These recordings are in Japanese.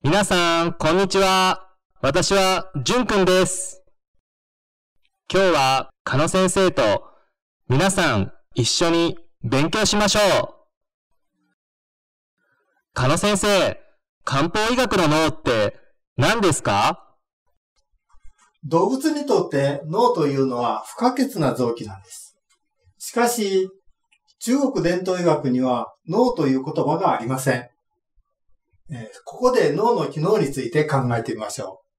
皆さん、こんにちは。私は、じゅんくんです。今日は、かの先生と、皆さん、一緒に勉強しましょう。かの先生、漢方医学の脳って何ですか？ 動物にとって脳というのは不可欠な臓器なんです。しかし、中国伝統医学には脳という言葉がありません。ここで脳の機能について考えてみましょう。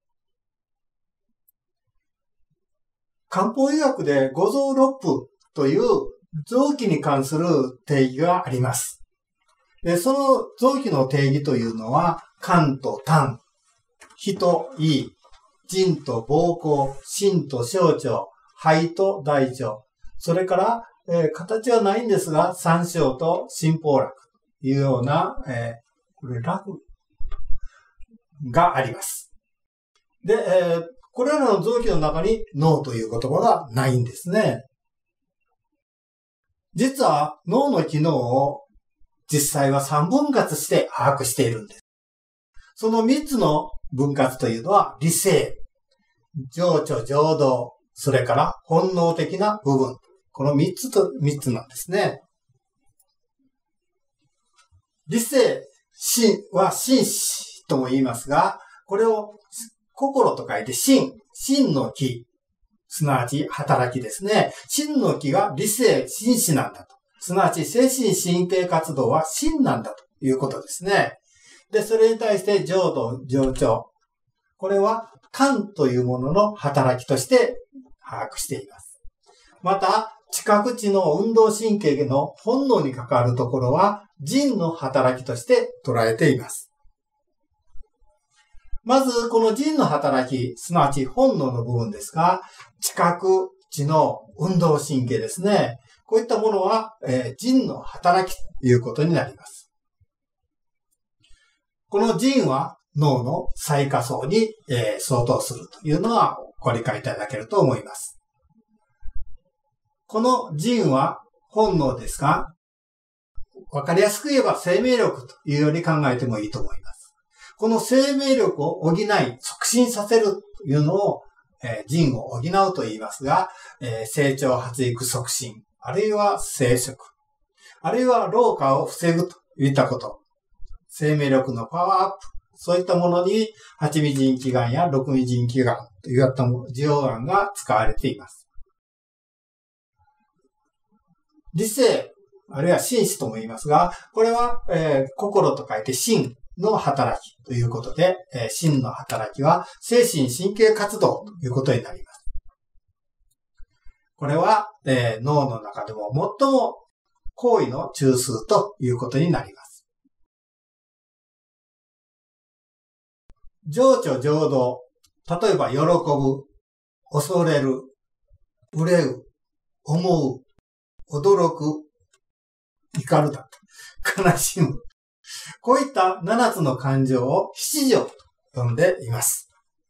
漢方医学で五臓六腑という臓器に関する定義があります。その臓器の定義というのは、肝と胆、脾と胃、腎と膀胱、心と小腸、肺と大腸、それから、形はないんですが、三焦と心包絡というような、これ絡があります。で、これらの臓器の中に脳という言葉がないんですね。実は脳の機能を実際は3分割して把握しているんです。その3つの分割というのは理性、情緒情動、それから本能的な部分。この3つなんですね。理性、心は心思とも言いますが、これを心と書いて心の気、すなわち働きですね。心の気が理性、心思なんだと。すなわち精神神経活動は心なんだということですね。で、それに対して情動、情緒。これは肝というものの働きとして把握しています。また、知覚知能運動神経の本能に関わるところは腎の働きとして捉えています。まず、この腎の働き、すなわち本能の部分ですが、知覚、知能、運動神経ですね。こういったものは、腎の働きということになります。この腎は脳の最下層に、相当するというのはご理解いただけると思います。この腎は本能ですが、わかりやすく言えば生命力というように考えてもいいと思います。この生命力を補い、促進させるというのを、腎を補うと言いますが、成長発育促進、あるいは生殖、あるいは老化を防ぐといったこと、生命力のパワーアップ、そういったものに八味腎気丸や六味腎気丸といった受容丸が使われています。理性、あるいは心思とも言いますが、これは、心と書いて心の働きということで、心の働きは精神神経活動ということになります。これは、脳の中でも最も高位の中枢ということになります。情緒情動、例えば喜ぶ、恐れる、憂う、思う、驚く、怒るだと、悲しむ。こういった7つの感情を七情と呼んでいます。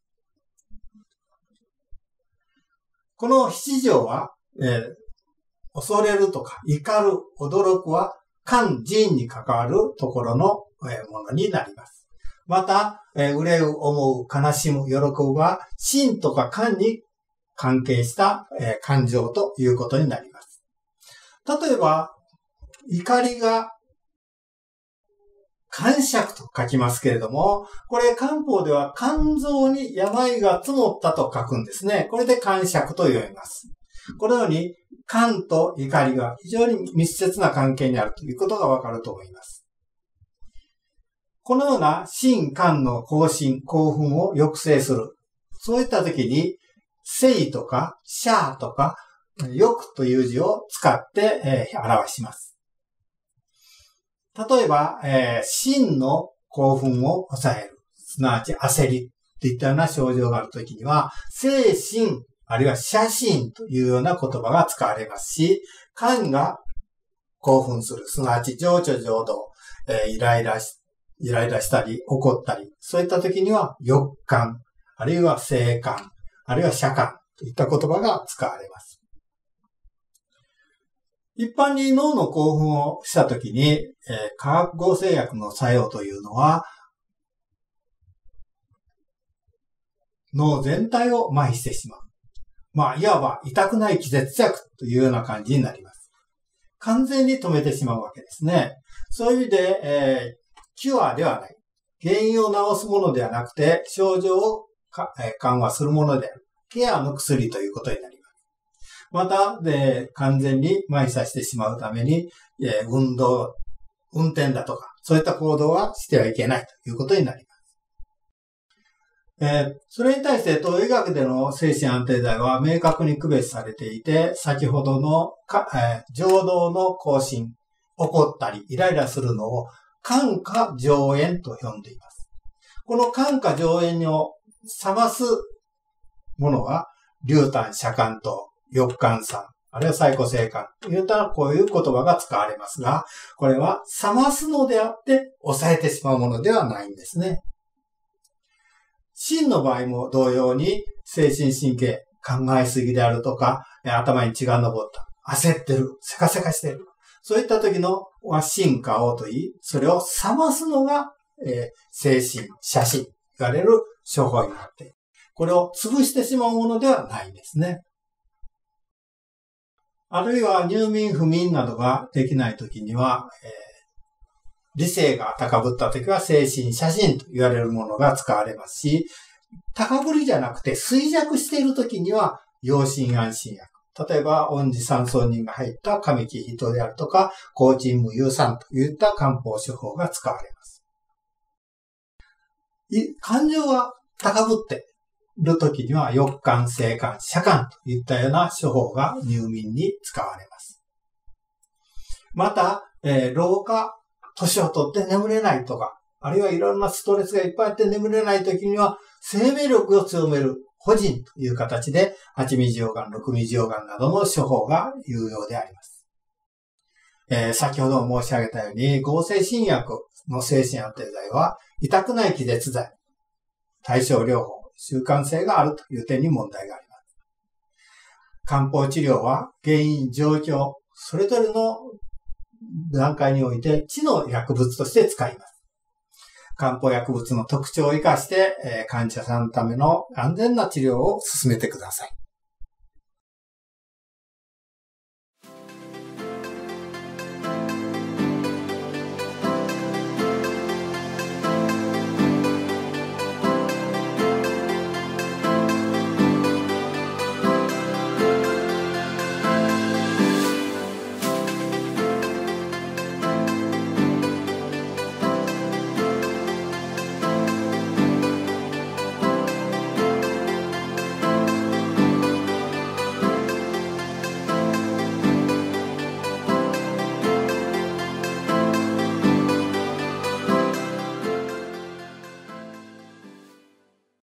この七情は、恐れるとか怒る、驚くは肝腎に関わるところのものになります。また、憂う、思う、悲しむ、喜ぶは心とか肝に関係した感情ということになります。例えば、怒りが肝釈と書きますけれども、これ漢方では肝臓に病が積もったと書くんですね。これで肝釈と読みます。このように肝と怒りが非常に密接な関係にあるということがわかると思います。このような心肝の興奮を抑制する。そういった時に、静とか、謝とか、欲という字を使って、表します。例えば、心の興奮を抑える。すなわち焦りといったような症状があるときには、精神、あるいは写真というような言葉が使われますし、肝が興奮する。すなわち情緒情動、イライラしたり、怒ったり、そういったときには欲感、あるいは静感、あるいは謝感といった言葉が使われます。一般に脳の興奮をしたときに、化学合成薬の作用というのは、 脳全体を麻痺してしまう。いわば痛くない気絶着というような感じになります。完全に止めてしまうわけですね。そういう意味で、キュアではない。原因を治すものではなくて、症状を緩和するものである。ケアの薬ということになります。また、完全に麻痺させてしまうために、運転だとか、そういった行動はしてはいけないということになります。それに対して東医学での精神安定剤は明確に区別されていて、先ほどの情動の更新、怒ったりイライラするのを感化上縁と呼んでいます。この感化上縁を覚ますものは、流胆、遮間と翼寒散、あるいは最古性感といったこういう言葉が使われますが、これは覚ますのであって抑えてしまうものではないんですね。心の場合も同様に精神神経、考えすぎであるとか、頭に血が上った、焦ってる、せかせかしてる。そういった時の心化をといい、それを覚ますのが、精神、写真、言われる処方になって、これを潰してしまうものではないんですね。あるいは入眠不眠などができない時には、理性が高ぶった時は精神写真と言われるものが使われますし、高ぶりじゃなくて衰弱している時には陽心安心薬。例えば、温治三草人が入った神木人であるとか、抗鎮無有酸といった漢方処方が使われます。感情が高ぶっている時には、翼寒、静観、遮寒といったような処方が入眠に使われます。また、老化、年を取って眠れないとか、あるいはいろんなストレスがいっぱいあって眠れない時には、生命力を強める補人という形で、八味溶岩、六味溶岩などの処方が有用であります。先ほども申し上げたように、合成新薬の精神安定剤は、痛くない気絶剤、対症療法、習慣性があるという点に問題があります。漢方治療は原因、状況、それぞれの段階において知の薬物として使います。漢方薬物の特徴を生かして、患者さんのための安全な治療を進めてください。